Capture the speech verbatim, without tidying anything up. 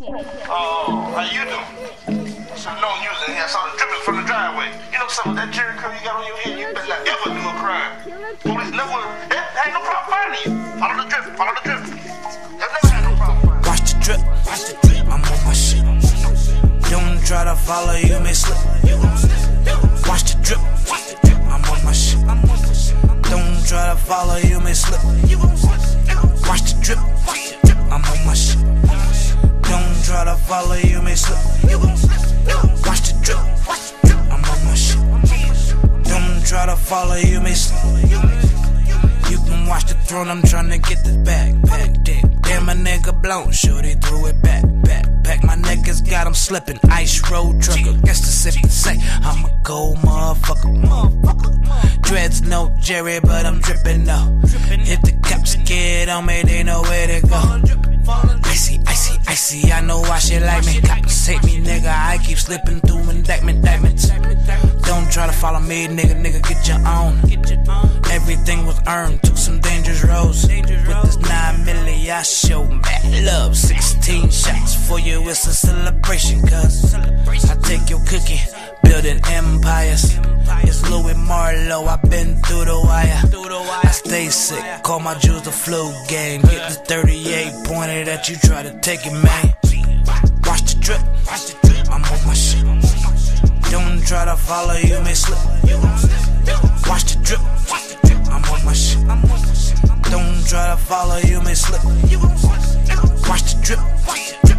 Oh, how you doing? Should've known you was in here. I saw the dripping from the driveway. You know some of that Jerry curl you got on your head, you better not ever do a crime. Police never, they ain't no problem finding you. Follow the drip, follow the drip. They've never had no problem finding you. Watch the drip, watch the drip, I'm on my shit. Don't try to follow, you may slip. Watch the drip, watch the drip, I'm on my shit. Don't try to follow, you may slip. Watch the drip, I'm on my shit. Don't try to follow, you may slip. Watch the drip, I'm on my shit. Don't try to follow, you may slip. You can watch the throne, I'm tryna get this bag, bag, damn. Damn, my nigga blown, sure they threw it back, back, back. My niggas got them slipping, ice road trucker. Guess the sip and say, I'm a cold motherfucker, motherfucker. Dreads no Jerry, but I'm dripping though. If the cops get on me, they know where to go. Icy, icy, icy, I know why she like me. Cops hate me, nigga, I keep slipping through indictment, indictments. Don't try to follow me, nigga, nigga, get your own. Everything was earned, took some dangerous roads. With this nine milli, I show mad love. Sixteen shots for you, it's a celebration, cuz I take your cookie, building empires. It's Louis Marlowe, I've been through the wire. I stay sick, call my juice the flu game. Get the thirty-eight pointed at you, try to take it, man. Watch the drip, I'm on my shit. Don't try to follow, you may slip. Watch the drip, I'm on my shit. Don't try to follow, you may slip. Watch the drip.